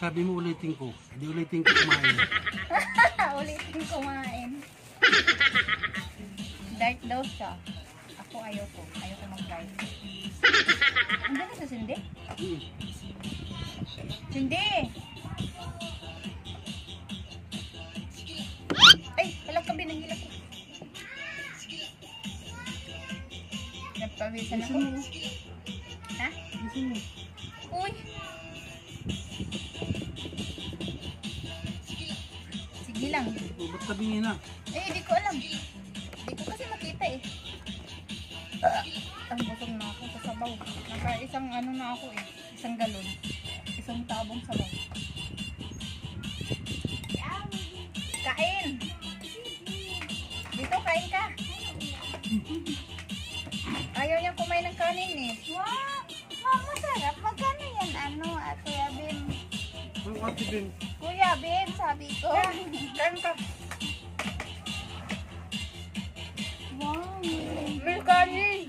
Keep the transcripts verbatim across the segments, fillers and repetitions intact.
sabi mo ulitin ko. Hindi ulitin ko kumain. Ulitin kumain. Diet daw siya. Ako ayoko. Ayoko mag-diet. Andiyan na sa Cindy? Hmm. Cindy! Ay! Walang kabi ng hila ko. Nagpawisan ako. Ha? Gising mo. Uy! Sige lang. O, ba't tabingin na? Eh, hindi ko alam. Hindi ko kasi makita eh. Uh, ang busog na ako sa sabaw. Naka isang ano na ako eh. Isang galon. Isang tabong sabaw. Kain! Dito, kain ka. Ayaw niya kumain ng kanin eh. Wow! Mama, masarap. Magkano yan? Ano, at Kuya Bin? Ang ate din. Kuya Bin, sabi ko. Kain ka. Wow! May kanin!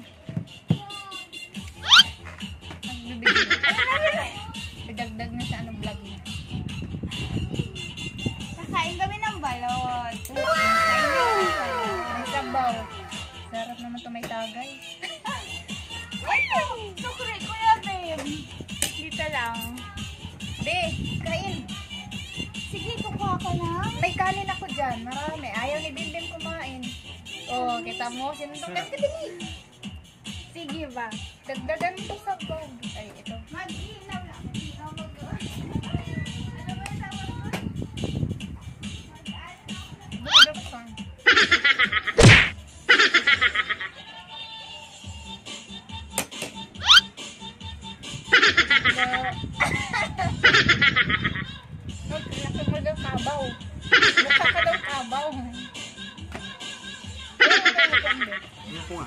Bidagdag na sa ano vlog niya. Kakain kami ng balot. May sabaw. Sarap naman to, may tagay. Ito! Sukri, Kuya Bin. Dito lang. Be, kain. Sige, kukuha ka lang. May kanin ako dyan. Marami. Ayaw ni Bimbim kumain. Oh, kita mo. Sinundukan ka din eh. Sige ba? Dagdagan mo sa bag. Ay, ito. Mag-inaw lang. Mag-inaw mag- Ano ba yung tawag mo? Dagdagan ka. Laki mo daw kabaw. Mukha ka daw kabaw. Ano ko nga?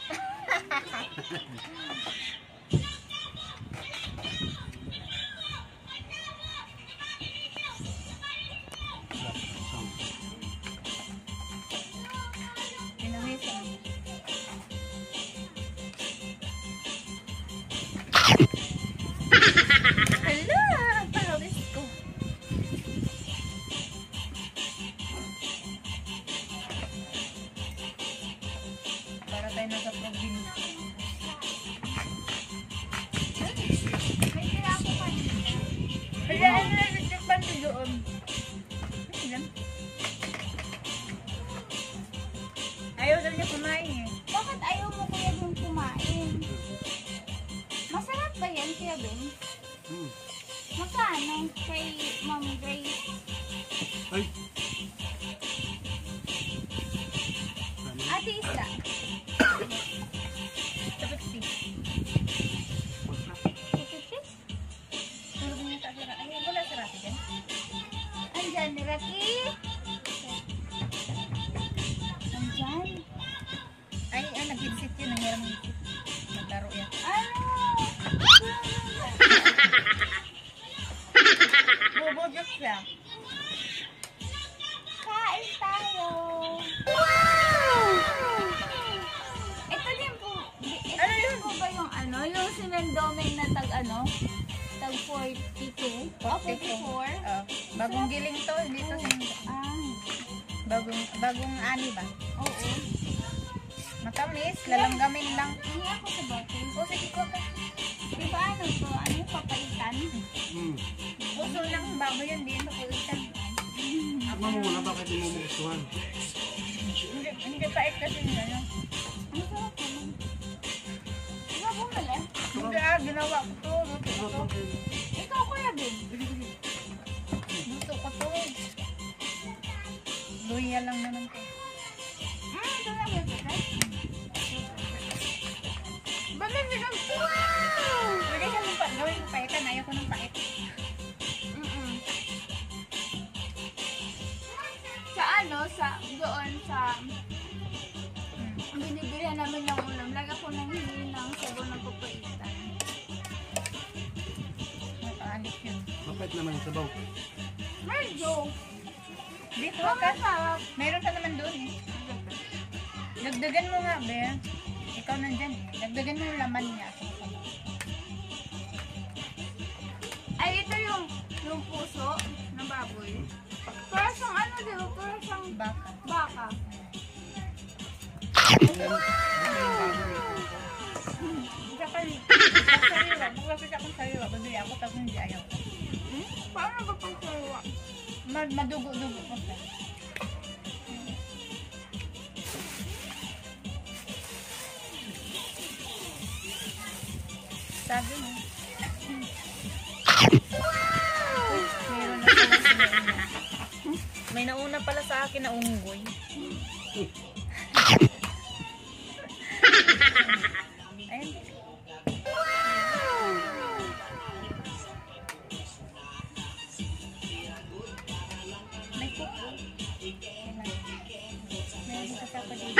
Pinawisan. Hala! Pawis ko. Para tayo nasa probinsya. May tira ako kanina. Hala, ano na nagtakpan ko doon? Ilan? Ayaw daw niya kumain eh. Bakit ayaw mo, Kuya Bin, kumain? Masarap ba yan, Kuya Bin? Hmm. Magkano kay Ma'am Grace? Ay! Ate Isla. Tapos si. Tulog niya sa asira. Ay, wala si Rafi dyan. Andyan, Raki. Andyan. Ay, ay, nag-headset yun. Nangyari mo headset. Naglaro yan. Ano? Bubudok siya. Kain tayo. Wow! Ito din po. Ito Ano din yun? po ba yung ano? Yung sinendoming na tag ano? Tag forty-two? Oh, forty-four? Oh, bagong giling to. Hindi to sin- Ah, bagong, bagong ani ba? oo. Matamis. Lalanggamin lang. Hindi ako sa bottle. O, sige ko ka. Di ba ano to? Ano yung papaitan? Hmm. Puso lang. Bago yun. Di ito kulitan. Ano mo muna, bakit di mo magustuhan? Hindi, hindi pait kasi nila. No? Ang sarap naman. Di ba bumali? Hindi ah, ginawa ko to. Luto ko to. Ikaw, Kuya Bin. Luto ko to. Luya lang naman to. Ah, ito lang yung sakay. Bakit nilang wow! Pwede siya ng pa- gawin ng paitan. Ayaw ko ng pait. Mm-mm. Sa ano, sa doon sa Hmm. binibilihan namin ng ulam, lagi ko nang hindi ng sabaw ng papaitan. Nakaalit yun. Mapait naman yung sabaw. Medyo. Dito Ang ka. sarap. Meron ka naman doon eh. Dagdagan mo nga, be. Ikaw nandyan eh. Dagdagan mo yung laman niya. Ay, ito yung Yung puso ng baboy. Para siyang ano, di ba? Para siyang Baka. baka. Saka, pag sariwa, maglapit akong sariwa, babili ako, tapos hindi ayaw. Hmm? Paano ba pang sariwa? Ma- madugo-dugo ko siya. Sabi mo. Uy, meron na pala si Nauna. May nauna pala sa akin na unggoy. Ayun. May kuko. Meron kasi ako dito.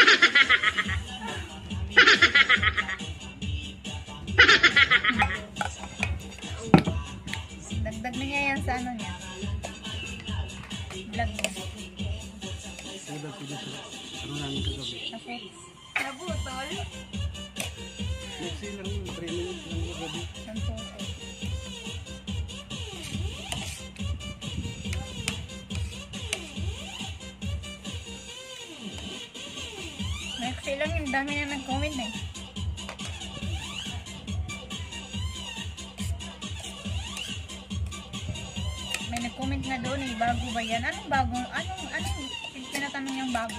Dagdag na niya yan sa ano niya. Vlog niya. Sudah sudah sudah. Ano namin kagabi? Kasi, Nabutol? Next lang yun. three minutes lang kagabi. ang photo. Next lang yung dami na nag-comment eh. May nag-comment na doon eh, bago ba yan? Anong bago? Anong, anong tinatanong niyang bago?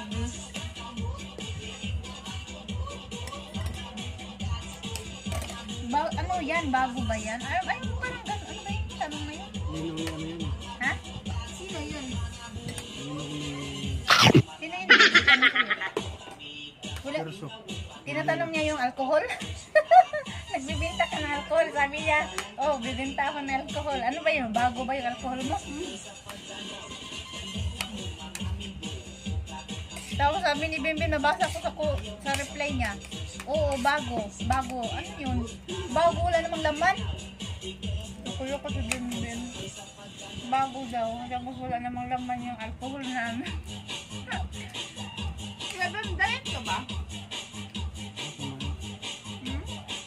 Ba ano yan? Bago ba yan? Ay, ay parang gano'n. Ano ba yung tanong na yun? Ninong yung ano yun. Ha? Sino yun? Ninong ni Sino yun? Tanong ko yun. Wala. Perso. Tinatanong niya yung alcohol. Nagbibinta ka ng alcohol. Sabi niya, oh, bibinta ako ng alcohol. Ano ba yun? Bago ba yung alcohol mo? Tapos sabi ni Bimbin, nabasa ko sa, ko, sa reply niya, oo, bago. Bago. Ano yun? Bago, wala namang laman. Nakulo ko sa Bimbin. Bago daw. Tapos wala namang laman yung alcohol namin. Sabi, diet ka ba? Hmm?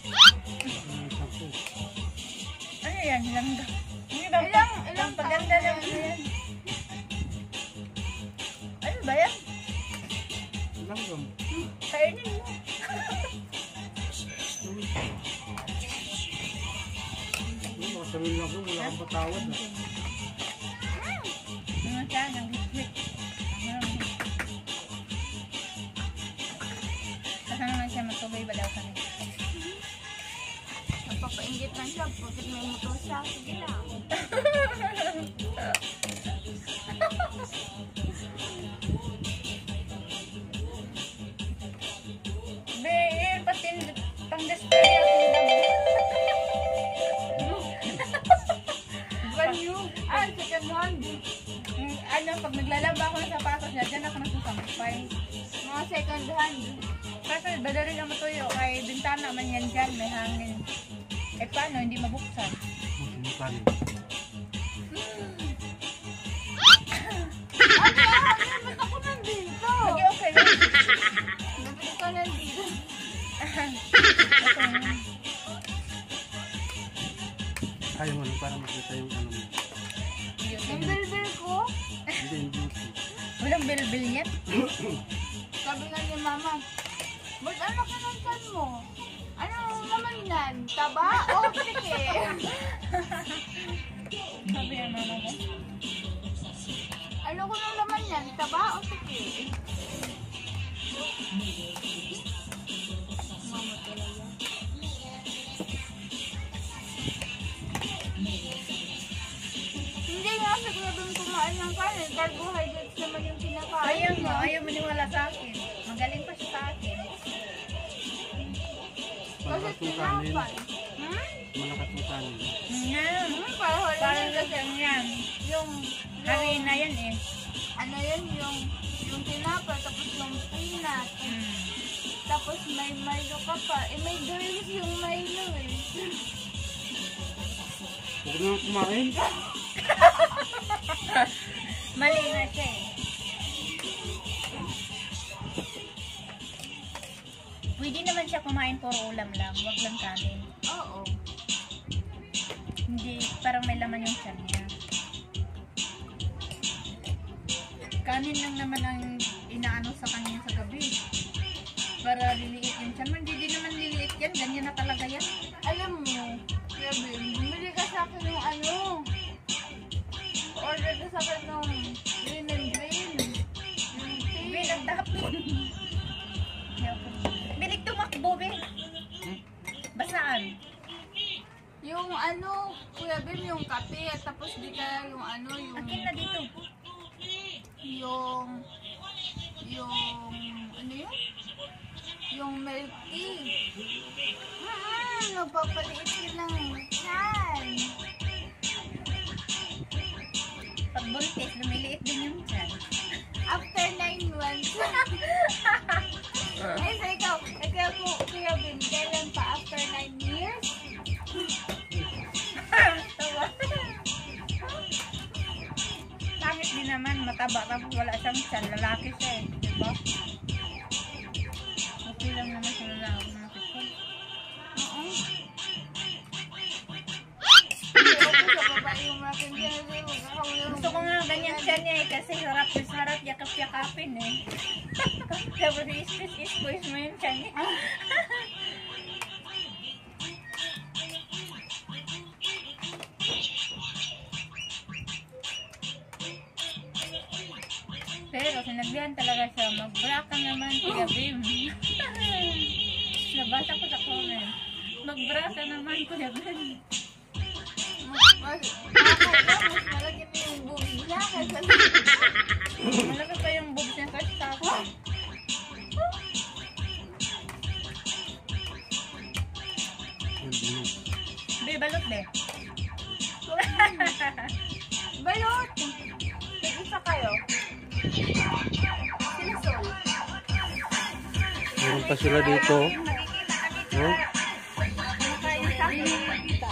Ano yan? Langga. Ano ba? Ilang, ilang Paganda taon lang na yan. yan? Ano ba yan? Langgam. Kainin mo. Ano, baka sabihin lang ko, wala kang patawad na. Ano siya? Nang biskuit. Kasi naman siya matubay ba daw kami? Napapaingit lang siya. Bakit may motor siya? Sige lang. Be, yun pati pang-display ako ng Brand new. Ah, second hand. Mm, ano, pag naglalaba ako ng sapatos niya, dyan ako nagsusampay. Mga second hand. Kasi badali na matuyo, kay bintana man yan dyan, may hangin. Eh paano, hindi mabuksan? Mutanin. Ba't ako nandito? Sige, okay lang. Ba't ka nandito? Okay. Ayaw mo lang para makita yung ano mo. Yung bilbil ko? Hindi, yung beauty. Walang bilbil yan. Sabi nga ni mama, ba't ano ka ng chan mo? Ano naman yan? Taba o tike? Sabi ng mama mo. Ano ko nung naman yan? Taba o tike? Mama talaga. Hindi nga kasi kung doon kumain ng kanin, carbohydrates naman yung kinakain. Ayaw mo, ayaw maniwala sa akin. Magaling pa siya sa akin. Kasi Malakas yung kanin. tinapay. Hmm? Malakas yung kanin. Nga. Hmm, para wala Parang yung, kasi ang yan. yung, Harina yan eh. ano yun, yung, yung tinapay, tapos yung peanut, Mm. tapos may Milo ka pa. Eh, may girls yung Milo eh. Huwag na kumain. Mali na siya eh. Pwede naman siya kumain puro ulam lang, wag lang kanin. Oo. Hindi, parang may laman yung tiyan niya. Kanin lang naman ang inaano sa kanya sa gabi. Para liliit yung tiyan mo. Hindi din naman liliit yan. Ganyan na talaga yan. Alam mo, Kuya Ben, bumili ka sa akin ng ano. Order ka sa akin ng green and green. Yung tea. Be, nagtapon. Bilig tumakbo, be. Basaan. Yung ano, Kuya Ben, yung kape. At tapos di ka yung ano, yung... Akin na dito. Yung... Yung... Ano yun? Yung milk tea. Ah, nagpapaliit ka lang. Yan. Pag buntis, lumiliit din yung tiyan. After nine months. Ay, so ikaw, ikaw po, Kuya Ben, kailan pa? After nine years? Langit din naman, mataba. Tapos wala siyang tiyan. Lalaki siya eh. Diba? Okay lang naman sa lalaki. Oo. Hindi ko sa babae yung makin dyan. Gusto ko nga ganyan siya niya eh. Kasi harap na harap yakap-yakapin eh. Tapos i-squeeze mo yung tiyan niya. Pero sinabihan talaga siya, mag-bra ka naman, Kuya Bim. Nabasa ko sa comment. Mag-bra ka naman, Kuya Bim. Mas, mas, mas malaki na yung boob niya kaysa Malaki pa yung boobs niya kasi sa akin. Be, balot be. balot. Nag-isa kayo. Sinisol. Meron pa sila dito. Makikita ka dito. Oh. Ano kayo sa akin? Makikita.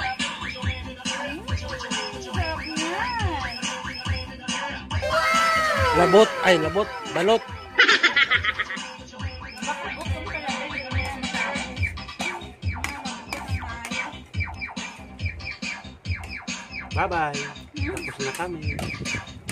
Sarap yan. Labot. Ay, labot. Balot. Baka gutom ka lang. Hindi mo yan masabi. Bye-bye. Tapos na kami.